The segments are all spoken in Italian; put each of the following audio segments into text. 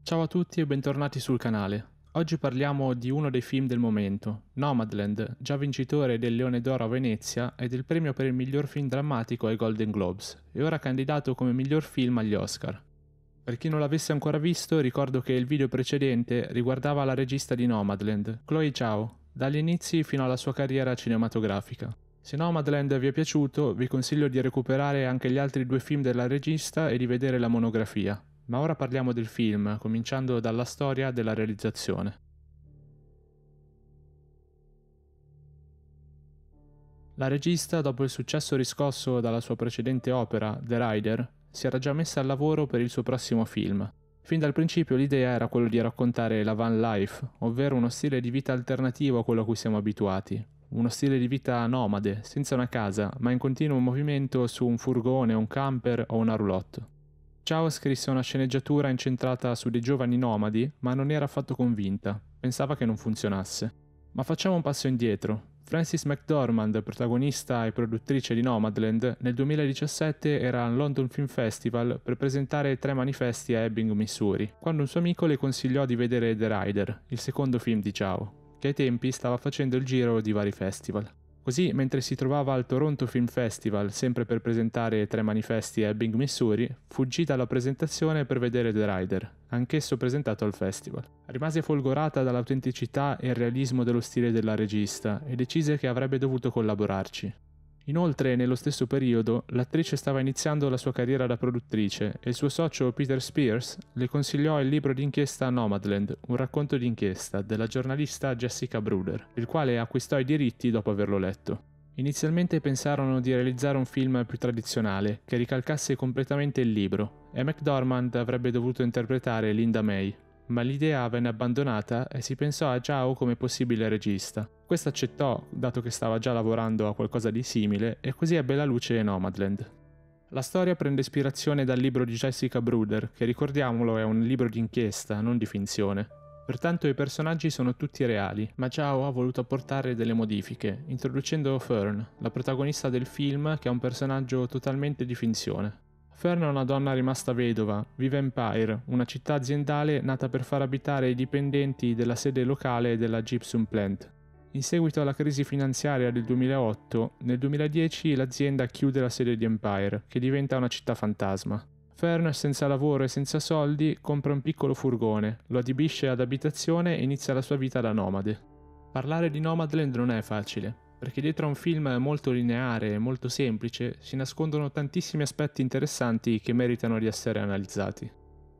Ciao a tutti e bentornati sul canale. Oggi parliamo di uno dei film del momento, Nomadland, già vincitore del Leone d'Oro a Venezia e del premio per il miglior film drammatico ai Golden Globes, e ora candidato come miglior film agli Oscar. Per chi non l'avesse ancora visto, ricordo che il video precedente riguardava la regista di Nomadland, Chloe Zhao, dagli inizi fino alla sua carriera cinematografica. Se Nomadland vi è piaciuto, vi consiglio di recuperare anche gli altri due film della regista e di vedere la monografia. Ma ora parliamo del film, cominciando dalla storia della realizzazione. La regista, dopo il successo riscosso dalla sua precedente opera, The Rider, si era già messa al lavoro per il suo prossimo film. Fin dal principio l'idea era quello di raccontare la van life, ovvero uno stile di vita alternativo a quello a cui siamo abituati. Uno stile di vita nomade, senza una casa, ma in continuo movimento su un furgone, un camper o una roulotte. Zhao scrisse una sceneggiatura incentrata su dei giovani nomadi, ma non era affatto convinta, pensava che non funzionasse. Ma facciamo un passo indietro. Frances McDormand, protagonista e produttrice di Nomadland, nel 2017 era al London Film Festival per presentare 3 manifesti a Ebbing, Missouri, quando un suo amico le consigliò di vedere The Rider, il secondo film di Zhao, che ai tempi stava facendo il giro di vari festival. Così, mentre si trovava al Toronto Film Festival, sempre per presentare 3 manifesti a Ebbing, Missouri, fuggì dalla presentazione per vedere The Rider, anch'esso presentato al festival. Rimase folgorata dall'autenticità e il realismo dello stile della regista e decise che avrebbe dovuto collaborarci. Inoltre, nello stesso periodo, l'attrice stava iniziando la sua carriera da produttrice e il suo socio Peter Spears le consigliò il libro d'inchiesta Nomadland, un racconto d'inchiesta della giornalista Jessica Bruder, il quale acquistò i diritti dopo averlo letto. Inizialmente pensarono di realizzare un film più tradizionale, che ricalcasse completamente il libro, e McDormand avrebbe dovuto interpretare Linda May, ma l'idea venne abbandonata e si pensò a Zhao come possibile regista. Questa accettò, dato che stava già lavorando a qualcosa di simile, e così ebbe alla luce Nomadland. La storia prende ispirazione dal libro di Jessica Bruder, che ricordiamolo è un libro d'inchiesta, non di finzione. Pertanto i personaggi sono tutti reali, ma Zhao ha voluto apportare delle modifiche, introducendo Fern, la protagonista del film, che è un personaggio totalmente di finzione. Fern è una donna rimasta vedova, vive a Empire, una città aziendale nata per far abitare i dipendenti della sede locale della Gypsum Plant. In seguito alla crisi finanziaria del 2008, nel 2010 l'azienda chiude la sede di Empire, che diventa una città fantasma. Fern, senza lavoro e senza soldi, compra un piccolo furgone, lo adibisce ad abitazione e inizia la sua vita da nomade. Parlare di Nomadland non è facile, perché dietro a un film molto lineare e molto semplice si nascondono tantissimi aspetti interessanti che meritano di essere analizzati.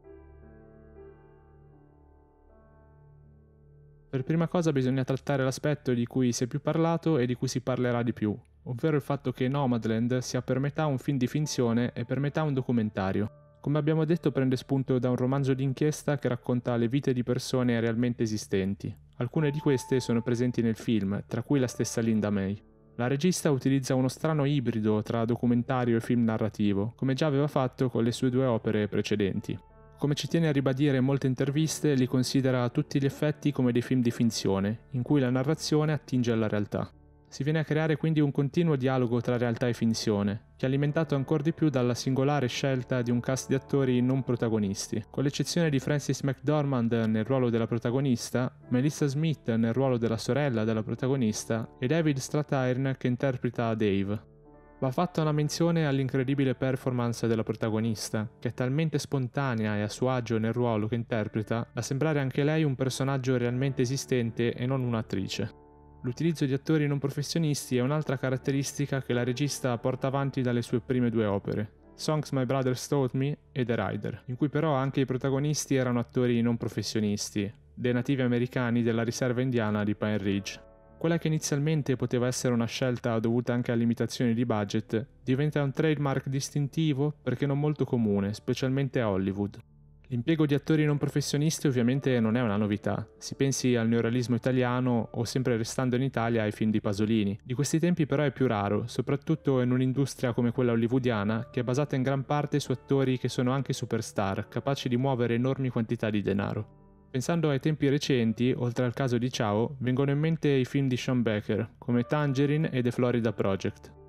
Per prima cosa bisogna trattare l'aspetto di cui si è più parlato e di cui si parlerà di più, ovvero il fatto che Nomadland sia per metà un film di finzione e per metà un documentario. Come abbiamo detto, prende spunto da un romanzo d'inchiesta che racconta le vite di persone realmente esistenti. Alcune di queste sono presenti nel film, tra cui la stessa Linda May. La regista utilizza uno strano ibrido tra documentario e film narrativo, come già aveva fatto con le sue 2 opere precedenti. Come ci tiene a ribadire in molte interviste, li considera a tutti gli effetti come dei film di finzione, in cui la narrazione attinge alla realtà. Si viene a creare quindi un continuo dialogo tra realtà e finzione, che è alimentato ancora di più dalla singolare scelta di un cast di attori non protagonisti, con l'eccezione di Frances McDormand nel ruolo della protagonista, Melissa Smith nel ruolo della sorella della protagonista e David Strathairn che interpreta Dave. Va fatta una menzione all'incredibile performance della protagonista, che è talmente spontanea e a suo agio nel ruolo che interpreta da sembrare anche lei un personaggio realmente esistente e non un'attrice. L'utilizzo di attori non professionisti è un'altra caratteristica che la regista porta avanti dalle sue prime 2 opere, Songs My Brothers Taught Me e The Rider, in cui però anche i protagonisti erano attori non professionisti, dei nativi americani della riserva indiana di Pine Ridge. Quella che inizialmente poteva essere una scelta dovuta anche a limitazioni di budget, diventa un trademark distintivo perché non molto comune, specialmente a Hollywood. L'impiego di attori non professionisti ovviamente non è una novità, si pensi al neorealismo italiano o, sempre restando in Italia, ai film di Pasolini. Di questi tempi però è più raro, soprattutto in un'industria come quella hollywoodiana, che è basata in gran parte su attori che sono anche superstar, capaci di muovere enormi quantità di denaro. Pensando ai tempi recenti, oltre al caso di Zhao, vengono in mente i film di Sean Baker, come Tangerine e The Florida Project.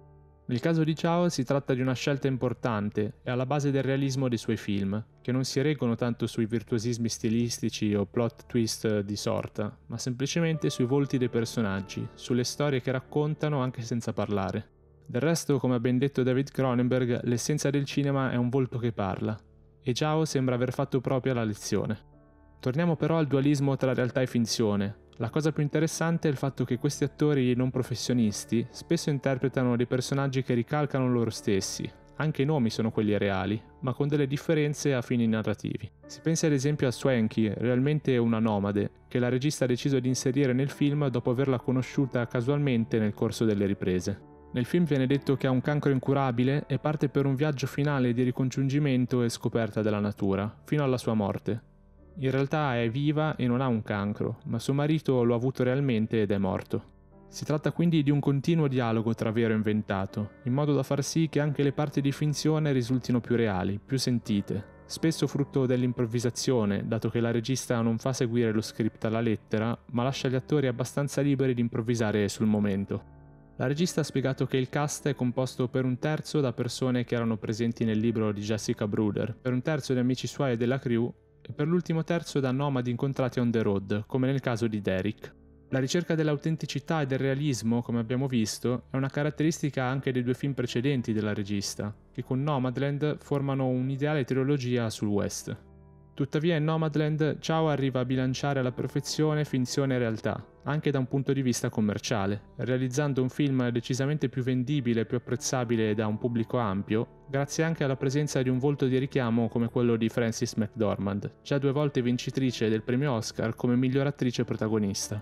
Nel caso di Chao si tratta di una scelta importante e alla base del realismo dei suoi film, che non si reggono tanto sui virtuosismi stilistici o plot twist di sorta, ma semplicemente sui volti dei personaggi, sulle storie che raccontano anche senza parlare. Del resto, come ha ben detto David Cronenberg, l'essenza del cinema è un volto che parla, e Chao sembra aver fatto propria la lezione. Torniamo però al dualismo tra realtà e finzione. La cosa più interessante è il fatto che questi attori non professionisti spesso interpretano dei personaggi che ricalcano loro stessi. Anche i nomi sono quelli reali, ma con delle differenze a fini narrativi. Si pensi ad esempio a Swanky, realmente una nomade, che la regista ha deciso di inserire nel film dopo averla conosciuta casualmente nel corso delle riprese. Nel film viene detto che ha un cancro incurabile e parte per un viaggio finale di ricongiungimento e scoperta della natura, fino alla sua morte. In realtà è viva e non ha un cancro, ma suo marito lo ha avuto realmente ed è morto. Si tratta quindi di un continuo dialogo tra vero e inventato, in modo da far sì che anche le parti di finzione risultino più reali, più sentite, spesso frutto dell'improvvisazione, dato che la regista non fa seguire lo script alla lettera, ma lascia gli attori abbastanza liberi di improvvisare sul momento. La regista ha spiegato che il cast è composto per un terzo da persone che erano presenti nel libro di Jessica Bruder, per un terzo di amici suoi e della crew, e per l'ultimo terzo da nomadi incontrati on the road, come nel caso di Derek. La ricerca dell'autenticità e del realismo, come abbiamo visto, è una caratteristica anche dei due film precedenti della regista, che con Nomadland formano un'ideale trilogia sul West. Tuttavia in Nomadland Chao arriva a bilanciare alla perfezione finzione e realtà, anche da un punto di vista commerciale, realizzando un film decisamente più vendibile e più apprezzabile da un pubblico ampio, grazie anche alla presenza di un volto di richiamo come quello di Frances McDormand, già 2 volte vincitrice del premio Oscar come miglior attrice protagonista.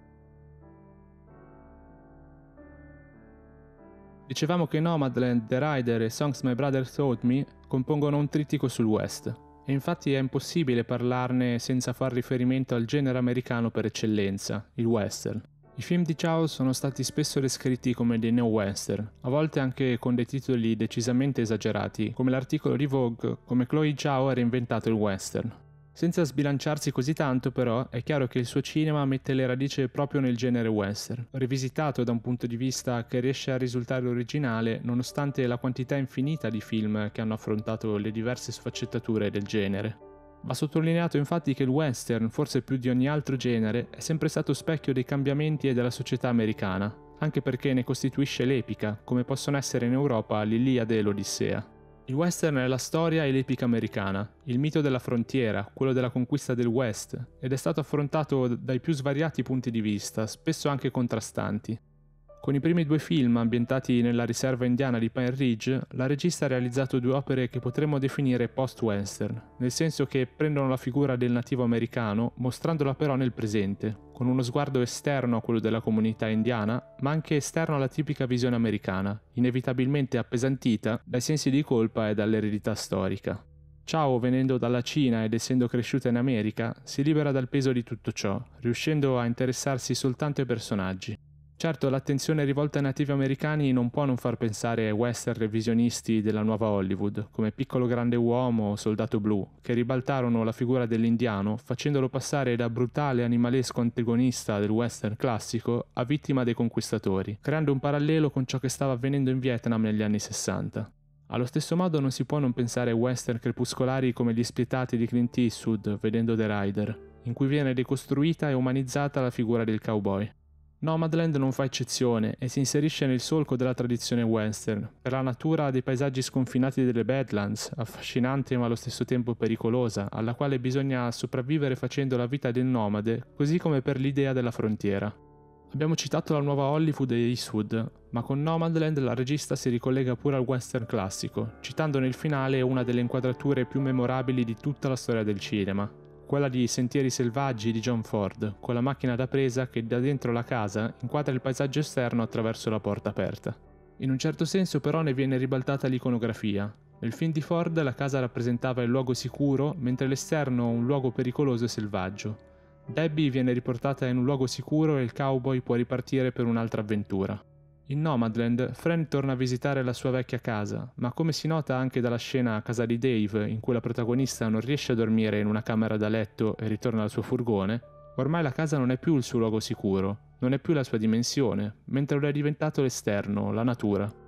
Dicevamo che Nomadland, The Rider e Songs My Brother Taught Me compongono un trittico sul West. E infatti è impossibile parlarne senza far riferimento al genere americano per eccellenza, il western. I film di Chao sono stati spesso descritti come dei neo-western, a volte anche con dei titoli decisamente esagerati, come l'articolo di Vogue come Chloe Zhao ha reinventato il western. Senza sbilanciarsi così tanto, però, è chiaro che il suo cinema mette le radici proprio nel genere western, rivisitato da un punto di vista che riesce a risultare originale nonostante la quantità infinita di film che hanno affrontato le diverse sfaccettature del genere. Va sottolineato infatti che il western, forse più di ogni altro genere, è sempre stato specchio dei cambiamenti e della società americana, anche perché ne costituisce l'epica, come possono essere in Europa l'Iliade e l'Odissea. Il western è la storia e l'epica americana, il mito della frontiera, quello della conquista del West, ed è stato affrontato dai più svariati punti di vista, spesso anche contrastanti. Con i primi 2 film ambientati nella riserva indiana di Pine Ridge, la regista ha realizzato 2 opere che potremmo definire post-western, nel senso che prendono la figura del nativo americano, mostrandola però nel presente, con uno sguardo esterno a quello della comunità indiana, ma anche esterno alla tipica visione americana, inevitabilmente appesantita dai sensi di colpa e dall'eredità storica. Chao, venendo dalla Cina ed essendo cresciuta in America, si libera dal peso di tutto ciò, riuscendo a interessarsi soltanto ai personaggi. Certo, l'attenzione rivolta ai nativi americani non può non far pensare ai western revisionisti della nuova Hollywood, come Piccolo Grande Uomo o Soldato Blu, che ribaltarono la figura dell'indiano, facendolo passare da brutale animalesco antagonista del western classico a vittima dei conquistatori, creando un parallelo con ciò che stava avvenendo in Vietnam negli anni 60. Allo stesso modo non si può non pensare ai western crepuscolari come Gli Spietati di Clint Eastwood, vedendo The Rider, in cui viene decostruita e umanizzata la figura del cowboy. Nomadland non fa eccezione e si inserisce nel solco della tradizione western, per la natura dei paesaggi sconfinati delle Badlands, affascinante ma allo stesso tempo pericolosa, alla quale bisogna sopravvivere facendo la vita del nomade, così come per l'idea della frontiera. Abbiamo citato la nuova Hollywood e Eastwood, ma con Nomadland la regista si ricollega pure al western classico, citando nel finale una delle inquadrature più memorabili di tutta la storia del cinema, quella di Sentieri selvaggi di John Ford, con la macchina da presa che da dentro la casa inquadra il paesaggio esterno attraverso la porta aperta. In un certo senso però ne viene ribaltata l'iconografia. Nel film di Ford la casa rappresentava il luogo sicuro, mentre l'esterno un luogo pericoloso e selvaggio. Debbie viene riportata in un luogo sicuro e il cowboy può ripartire per un'altra avventura. In Nomadland, Fran torna a visitare la sua vecchia casa, ma come si nota anche dalla scena a casa di Dave, in cui la protagonista non riesce a dormire in una camera da letto e ritorna al suo furgone, ormai la casa non è più il suo luogo sicuro, non è più la sua dimensione, mentre lo è diventato l'esterno, la natura.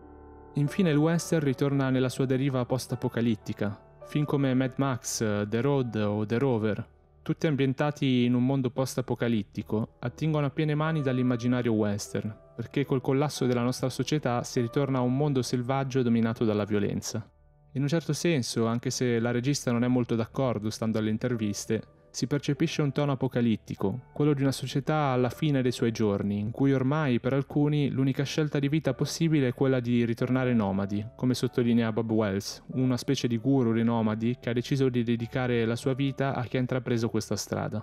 Infine il western ritorna nella sua deriva post-apocalittica. Film come Mad Max, The Road o The Rover, tutti ambientati in un mondo post-apocalittico, attingono a piene mani dall'immaginario western, perché col collasso della nostra società si ritorna a un mondo selvaggio dominato dalla violenza. In un certo senso, anche se la regista non è molto d'accordo stando alle interviste, si percepisce un tono apocalittico, quello di una società alla fine dei suoi giorni, in cui ormai per alcuni l'unica scelta di vita possibile è quella di ritornare nomadi, come sottolinea Bob Wells, una specie di guru dei nomadi che ha deciso di dedicare la sua vita a chi ha intrapreso questa strada.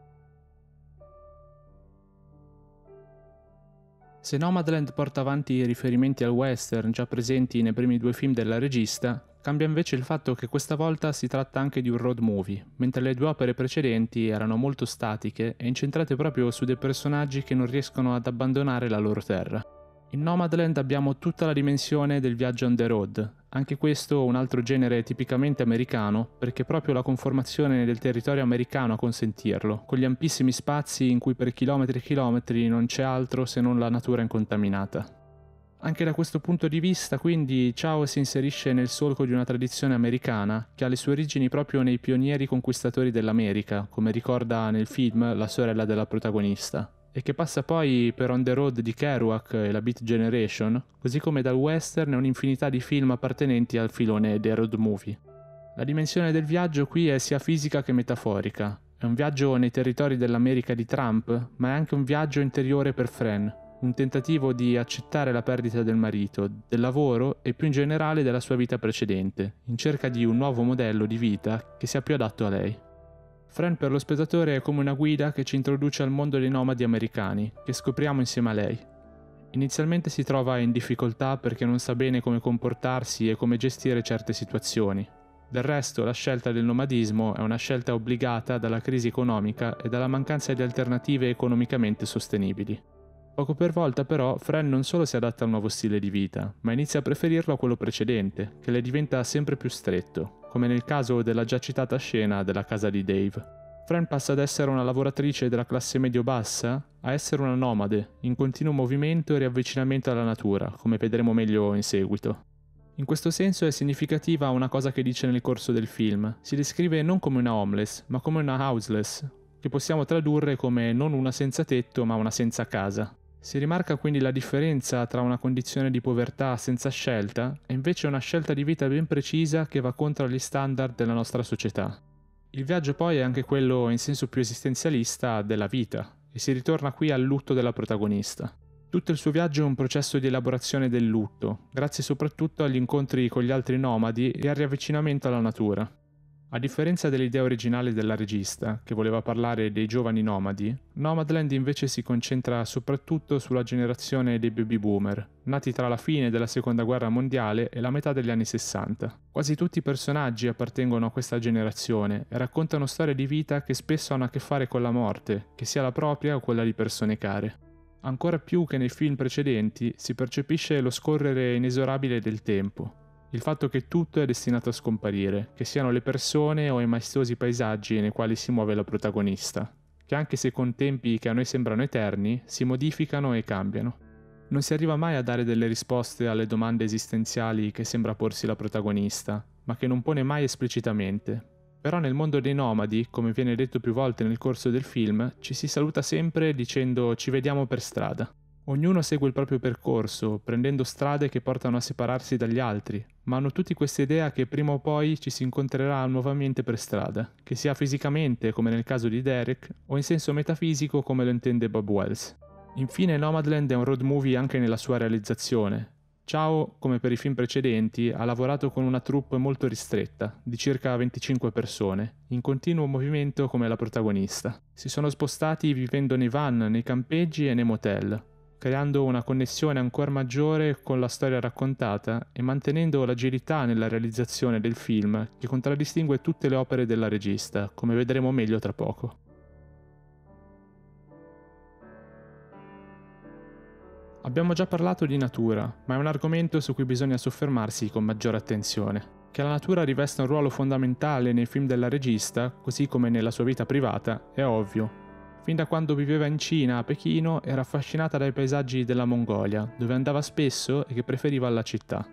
Se Nomadland porta avanti i riferimenti al western già presenti nei primi 2 film della regista, cambia invece il fatto che questa volta si tratta anche di un road movie, mentre le 2 opere precedenti erano molto statiche e incentrate proprio su dei personaggi che non riescono ad abbandonare la loro terra. In Nomadland abbiamo tutta la dimensione del viaggio on the road, anche questo un altro genere tipicamente americano, perché è proprio la conformazione del territorio americano a consentirlo, con gli ampissimi spazi in cui per chilometri e chilometri non c'è altro se non la natura incontaminata. Anche da questo punto di vista, quindi, Chao si inserisce nel solco di una tradizione americana che ha le sue origini proprio nei pionieri conquistatori dell'America, come ricorda nel film la sorella della protagonista, e che passa poi per On the Road di Kerouac e la Beat Generation, così come dal western e un'infinità di film appartenenti al filone dei road movie. La dimensione del viaggio qui è sia fisica che metaforica. È un viaggio nei territori dell'America di Trump, ma è anche un viaggio interiore per Fran, un tentativo di accettare la perdita del marito, del lavoro e più in generale della sua vita precedente, in cerca di un nuovo modello di vita che sia più adatto a lei. Fran per lo spettatore è come una guida che ci introduce al mondo dei nomadi americani, che scopriamo insieme a lei. Inizialmente si trova in difficoltà perché non sa bene come comportarsi e come gestire certe situazioni. Del resto, la scelta del nomadismo è una scelta obbligata dalla crisi economica e dalla mancanza di alternative economicamente sostenibili. Poco per volta però Fran non solo si adatta al nuovo stile di vita, ma inizia a preferirlo a quello precedente, che le diventa sempre più stretto, come nel caso della già citata scena della casa di Dave. Fran passa ad essere una lavoratrice della classe medio-bassa a essere una nomade, in continuo movimento e riavvicinamento alla natura, come vedremo meglio in seguito. In questo senso è significativa una cosa che dice nel corso del film. Si descrive non come una homeless, ma come una houseless, che possiamo tradurre come non una senza tetto, ma una senza casa. Si rimarca quindi la differenza tra una condizione di povertà senza scelta e invece una scelta di vita ben precisa che va contro gli standard della nostra società. Il viaggio poi è anche quello in senso più esistenzialista della vita, e si ritorna qui al lutto della protagonista. Tutto il suo viaggio è un processo di elaborazione del lutto, grazie soprattutto agli incontri con gli altri nomadi e al riavvicinamento alla natura. A differenza dell'idea originale della regista, che voleva parlare dei giovani nomadi, Nomadland invece si concentra soprattutto sulla generazione dei baby boomer, nati tra la fine della Seconda Guerra Mondiale e la metà degli anni 60. Quasi tutti i personaggi appartengono a questa generazione e raccontano storie di vita che spesso hanno a che fare con la morte, che sia la propria o quella di persone care. Ancora più che nei film precedenti, si percepisce lo scorrere inesorabile del tempo. Il fatto che tutto è destinato a scomparire, che siano le persone o i maestosi paesaggi nei quali si muove la protagonista, che anche se con tempi che a noi sembrano eterni, si modificano e cambiano. Non si arriva mai a dare delle risposte alle domande esistenziali che sembra porsi la protagonista, ma che non pone mai esplicitamente. Però nel mondo dei nomadi, come viene detto più volte nel corso del film, ci si saluta sempre dicendo ci vediamo per strada. Ognuno segue il proprio percorso, prendendo strade che portano a separarsi dagli altri, ma hanno tutti questa idea che prima o poi ci si incontrerà nuovamente per strada, che sia fisicamente, come nel caso di Derek, o in senso metafisico, come lo intende Bob Wells. Infine, Nomadland è un road movie anche nella sua realizzazione. Chao, come per i film precedenti, ha lavorato con una troupe molto ristretta, di circa 25 persone, in continuo movimento come la protagonista. Si sono spostati vivendo nei van, nei campeggi e nei motel, creando una connessione ancora maggiore con la storia raccontata e mantenendo l'agilità nella realizzazione del film che contraddistingue tutte le opere della regista, come vedremo meglio tra poco. Abbiamo già parlato di natura, ma è un argomento su cui bisogna soffermarsi con maggiore attenzione. Che la natura rivesta un ruolo fondamentale nei film della regista, così come nella sua vita privata, è ovvio. Fin da quando viveva in Cina, a Pechino, era affascinata dai paesaggi della Mongolia, dove andava spesso e che preferiva alla città.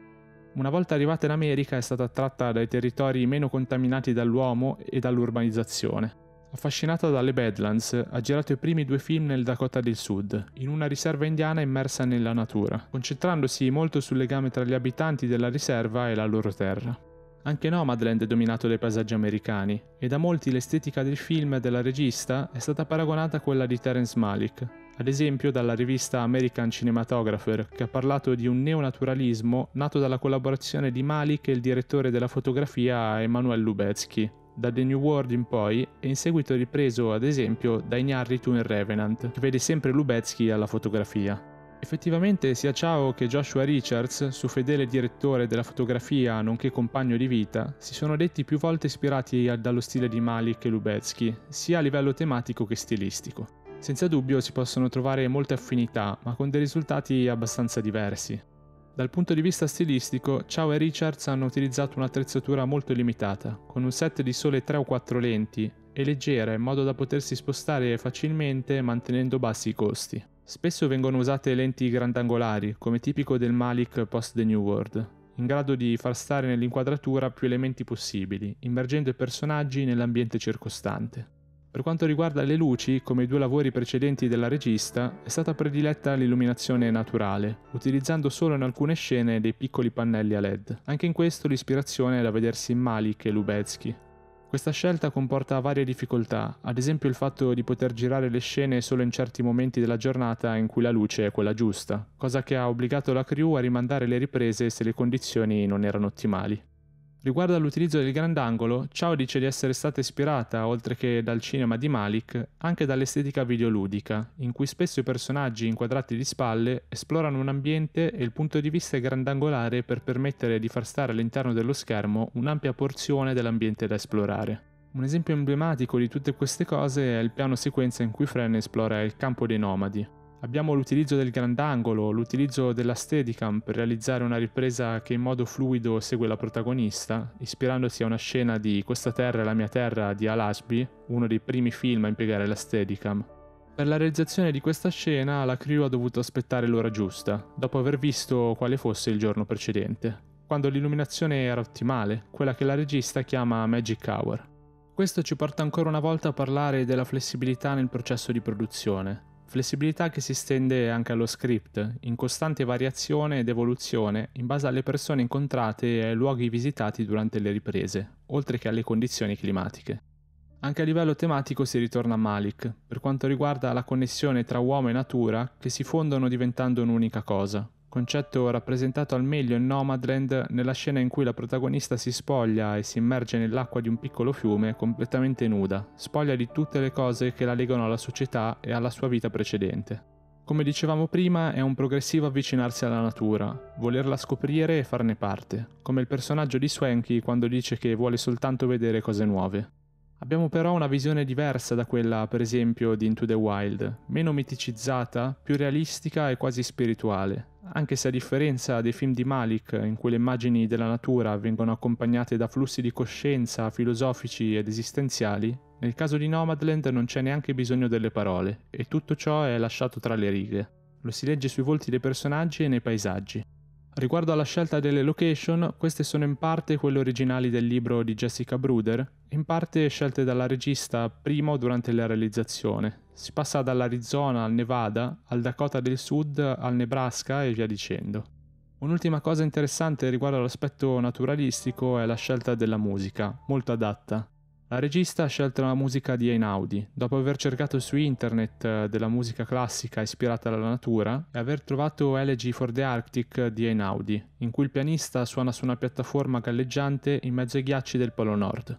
Una volta arrivata in America è stata attratta dai territori meno contaminati dall'uomo e dall'urbanizzazione. Affascinata dalle Badlands, ha girato i primi 2 film nel Dakota del Sud, in una riserva indiana immersa nella natura, concentrandosi molto sul legame tra gli abitanti della riserva e la loro terra. Anche Nomadland è dominato dai paesaggi americani, e da molti l'estetica del film della regista è stata paragonata a quella di Terrence Malick, ad esempio dalla rivista American Cinematographer, che ha parlato di un neonaturalismo nato dalla collaborazione di Malick e il direttore della fotografia Emanuel Lubezki, da The New World in poi, e in seguito ripreso ad esempio da Iñárritu in Revenant, che vede sempre Lubezki alla fotografia. Effettivamente sia Chao che Joshua Richards, suo fedele direttore della fotografia nonché compagno di vita, si sono detti più volte ispirati dallo stile di Malick e Lubezki, sia a livello tematico che stilistico. Senza dubbio si possono trovare molte affinità, ma con dei risultati abbastanza diversi. Dal punto di vista stilistico, Chao e Richards hanno utilizzato un'attrezzatura molto limitata, con un set di sole 3 o 4 lenti, e leggera in modo da potersi spostare facilmente mantenendo bassi i costi. Spesso vengono usate lenti grandangolari, come tipico del Malick post The New World, in grado di far stare nell'inquadratura più elementi possibili, immergendo i personaggi nell'ambiente circostante. Per quanto riguarda le luci, come i 2 lavori precedenti della regista, è stata prediletta l'illuminazione naturale, utilizzando solo in alcune scene dei piccoli pannelli a LED. Anche in questo l'ispirazione è da vedersi in Malick e Lubezki. Questa scelta comporta varie difficoltà, ad esempio il fatto di poter girare le scene solo in certi momenti della giornata in cui la luce è quella giusta, cosa che ha obbligato la crew a rimandare le riprese se le condizioni non erano ottimali. Riguardo all'utilizzo del grandangolo, Chao dice di essere stata ispirata, oltre che dal cinema di Malick, anche dall'estetica videoludica, in cui spesso i personaggi inquadrati di spalle esplorano un ambiente e il punto di vista è grandangolare per permettere di far stare all'interno dello schermo un'ampia porzione dell'ambiente da esplorare. Un esempio emblematico di tutte queste cose è il piano sequenza in cui Fran esplora il campo dei nomadi. Abbiamo l'utilizzo del grandangolo, l'utilizzo della Steadicam per realizzare una ripresa che in modo fluido segue la protagonista, ispirandosi a una scena di Questa terra è la mia terra di Al Ashby, uno dei primi film a impiegare la Steadicam. Per la realizzazione di questa scena la crew ha dovuto aspettare l'ora giusta, dopo aver visto quale fosse il giorno precedente, quando l'illuminazione era ottimale, quella che la regista chiama Magic Hour. Questo ci porta ancora una volta a parlare della flessibilità nel processo di produzione. Flessibilità che si estende anche allo script, in costante variazione ed evoluzione in base alle persone incontrate e ai luoghi visitati durante le riprese, oltre che alle condizioni climatiche. Anche a livello tematico si ritorna a Malick, per quanto riguarda la connessione tra uomo e natura che si fondono diventando un'unica cosa, concetto rappresentato al meglio in Nomadland nella scena in cui la protagonista si spoglia e si immerge nell'acqua di un piccolo fiume completamente nuda, spoglia di tutte le cose che la legano alla società e alla sua vita precedente. Come dicevamo prima, è un progressivo avvicinarsi alla natura, volerla scoprire e farne parte, come il personaggio di Swanky quando dice che vuole soltanto vedere cose nuove. Abbiamo però una visione diversa da quella, per esempio, di Into the Wild, meno miticizzata, più realistica e quasi spirituale, anche se a differenza dei film di Malick, in cui le immagini della natura vengono accompagnate da flussi di coscienza filosofici ed esistenziali, nel caso di Nomadland non c'è neanche bisogno delle parole, e tutto ciò è lasciato tra le righe. Lo si legge sui volti dei personaggi e nei paesaggi. Riguardo alla scelta delle location, queste sono in parte quelle originali del libro di Jessica Bruder, e in parte scelte dalla regista prima o durante la realizzazione. Si passa dall'Arizona al Nevada, al Dakota del Sud, al Nebraska e via dicendo. Un'ultima cosa interessante riguardo all'aspetto naturalistico è la scelta della musica, molto adatta. La regista ha scelto la musica di Einaudi, dopo aver cercato su internet della musica classica ispirata alla natura e aver trovato Elegy for the Arctic di Einaudi, in cui il pianista suona su una piattaforma galleggiante in mezzo ai ghiacci del Polo Nord.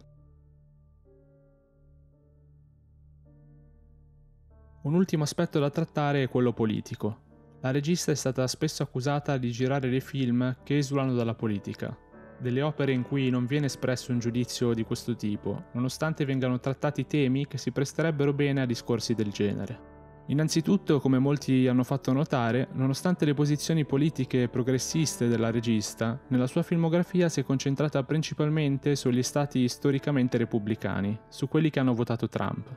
Un ultimo aspetto da trattare è quello politico. La regista è stata spesso accusata di girare dei film che esulano dalla politica. Delle opere in cui non viene espresso un giudizio di questo tipo, nonostante vengano trattati temi che si presterebbero bene a discorsi del genere. Innanzitutto, come molti hanno fatto notare, nonostante le posizioni politiche progressiste della regista, nella sua filmografia si è concentrata principalmente sugli stati storicamente repubblicani, su quelli che hanno votato Trump.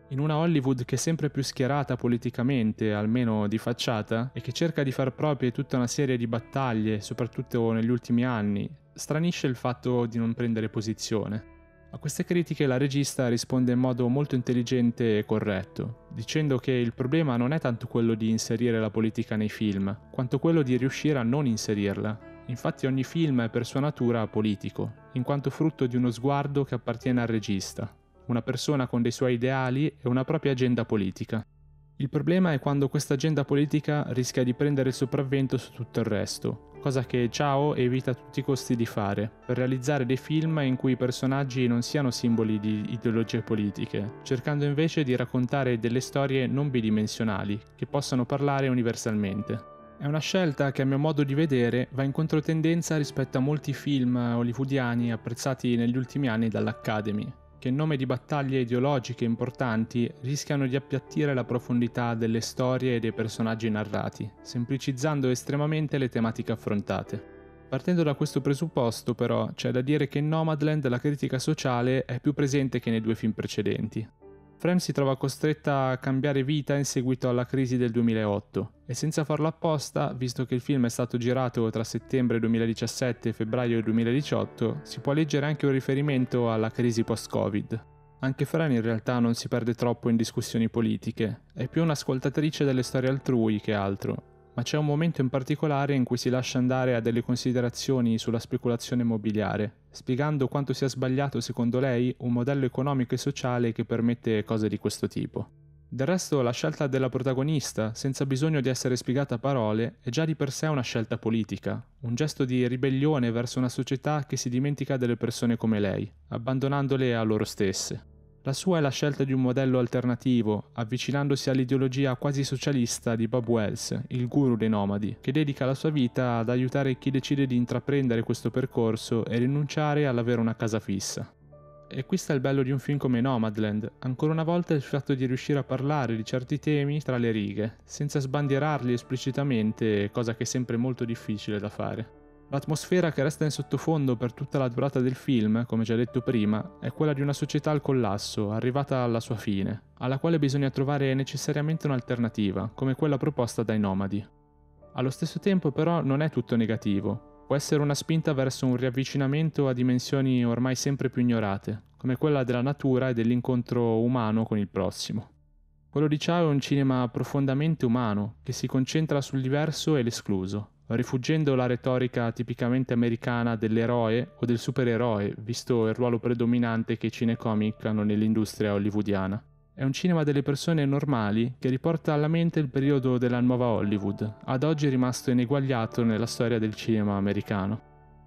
In una Hollywood che è sempre più schierata politicamente, almeno di facciata, e che cerca di far proprie tutta una serie di battaglie, soprattutto negli ultimi anni, stranisce il fatto di non prendere posizione. A queste critiche la regista risponde in modo molto intelligente e corretto, dicendo che il problema non è tanto quello di inserire la politica nei film, quanto quello di riuscire a non inserirla. Infatti ogni film è per sua natura politico, in quanto frutto di uno sguardo che appartiene al regista, una persona con dei suoi ideali e una propria agenda politica. Il problema è quando questa agenda politica rischia di prendere il sopravvento su tutto il resto, cosa che Chao evita a tutti i costi di fare, per realizzare dei film in cui i personaggi non siano simboli di ideologie politiche, cercando invece di raccontare delle storie non bidimensionali, che possano parlare universalmente. È una scelta che a mio modo di vedere va in controtendenza rispetto a molti film hollywoodiani apprezzati negli ultimi anni dall'Academy, che in nome di battaglie ideologiche importanti rischiano di appiattire la profondità delle storie e dei personaggi narrati, semplicizzando estremamente le tematiche affrontate. Partendo da questo presupposto, però, c'è da dire che in Nomadland la critica sociale è più presente che nei due film precedenti. Frame si trova costretta a cambiare vita in seguito alla crisi del 2008 e senza farlo apposta, visto che il film è stato girato tra settembre 2017 e febbraio 2018, si può leggere anche un riferimento alla crisi post-Covid. Anche Fran in realtà non si perde troppo in discussioni politiche, è più un'ascoltatrice delle storie altrui che altro, ma c'è un momento in particolare in cui si lascia andare a delle considerazioni sulla speculazione immobiliare, spiegando quanto sia sbagliato secondo lei un modello economico e sociale che permette cose di questo tipo. Del resto la scelta della protagonista, senza bisogno di essere spiegata a parole, è già di per sé una scelta politica, un gesto di ribellione verso una società che si dimentica delle persone come lei, abbandonandole a loro stesse. La sua è la scelta di un modello alternativo, avvicinandosi all'ideologia quasi socialista di Bob Wells, il guru dei nomadi, che dedica la sua vita ad aiutare chi decide di intraprendere questo percorso e rinunciare all'avere una casa fissa. E qui sta il bello di un film come Nomadland, ancora una volta il fatto di riuscire a parlare di certi temi tra le righe, senza sbandierarli esplicitamente, cosa che è sempre molto difficile da fare. L'atmosfera che resta in sottofondo per tutta la durata del film, come già detto prima, è quella di una società al collasso, arrivata alla sua fine, alla quale bisogna trovare necessariamente un'alternativa, come quella proposta dai nomadi. Allo stesso tempo però non è tutto negativo, può essere una spinta verso un riavvicinamento a dimensioni ormai sempre più ignorate, come quella della natura e dell'incontro umano con il prossimo. Quello di Chao è un cinema profondamente umano, che si concentra sul diverso e l'escluso, rifuggendo la retorica tipicamente americana dell'eroe o del supereroe, visto il ruolo predominante che i cinecomic hanno nell'industria hollywoodiana. È un cinema delle persone normali che riporta alla mente il periodo della nuova Hollywood, ad oggi rimasto ineguagliato nella storia del cinema americano.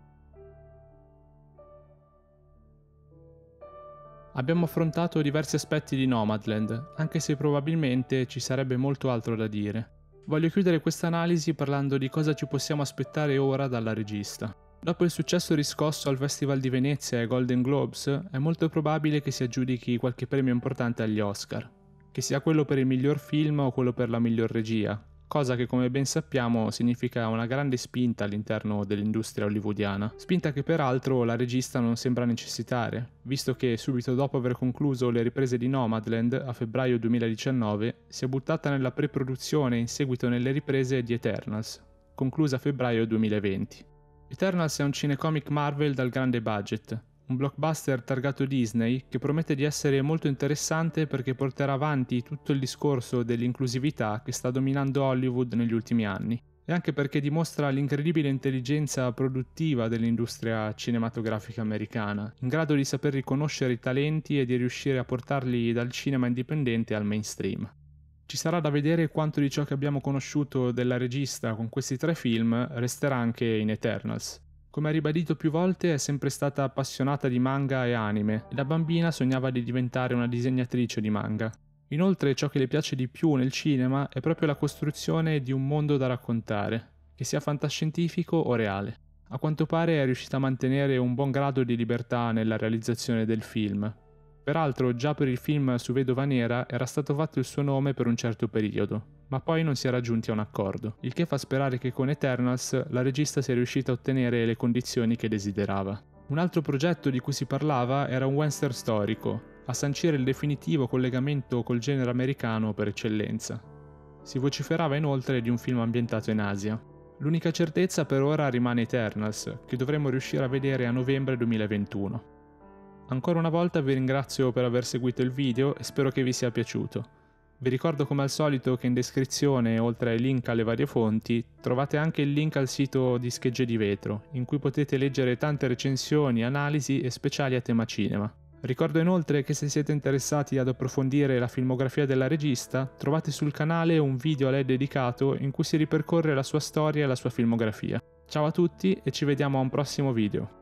Abbiamo affrontato diversi aspetti di Nomadland, anche se probabilmente ci sarebbe molto altro da dire. Voglio chiudere questa analisi parlando di cosa ci possiamo aspettare ora dalla regista. Dopo il successo riscosso al Festival di Venezia e ai Golden Globes, è molto probabile che si aggiudichi qualche premio importante agli Oscar, che sia quello per il miglior film o quello per la miglior regia, cosa che come ben sappiamo significa una grande spinta all'interno dell'industria hollywoodiana, spinta che peraltro la regista non sembra necessitare, visto che subito dopo aver concluso le riprese di Nomadland a febbraio 2019 si è buttata nella pre-produzione e in seguito nelle riprese di Eternals, conclusa a febbraio 2020. Eternals è un cinecomic Marvel dal grande budget, un blockbuster targato Disney che promette di essere molto interessante perché porterà avanti tutto il discorso dell'inclusività che sta dominando Hollywood negli ultimi anni, e anche perché dimostra l'incredibile intelligenza produttiva dell'industria cinematografica americana, in grado di saper riconoscere i talenti e di riuscire a portarli dal cinema indipendente al mainstream. Ci sarà da vedere quanto di ciò che abbiamo conosciuto della regista con questi 3 film resterà anche in Eternals. Come ha ribadito più volte, è sempre stata appassionata di manga e anime, e da bambina sognava di diventare una disegnatrice di manga. Inoltre, ciò che le piace di più nel cinema è proprio la costruzione di un mondo da raccontare, che sia fantascientifico o reale. A quanto pare è riuscita a mantenere un buon grado di libertà nella realizzazione del film. Peraltro, già per il film su Vedova Nera era stato fatto il suo nome per un certo periodo, ma poi non si era giunti a un accordo, il che fa sperare che con Eternals la regista sia riuscita a ottenere le condizioni che desiderava. Un altro progetto di cui si parlava era un western storico, a sancire il definitivo collegamento col genere americano per eccellenza. Si vociferava inoltre di un film ambientato in Asia. L'unica certezza per ora rimane Eternals, che dovremmo riuscire a vedere a novembre 2021. Ancora una volta vi ringrazio per aver seguito il video e spero che vi sia piaciuto. Vi ricordo come al solito che in descrizione, oltre ai link alle varie fonti, trovate anche il link al sito di Schegge di Vetro, in cui potete leggere tante recensioni, analisi e speciali a tema cinema. Ricordo inoltre che se siete interessati ad approfondire la filmografia della regista, trovate sul canale un video a lei dedicato in cui si ripercorre la sua storia e la sua filmografia. Ciao a tutti e ci vediamo a un prossimo video.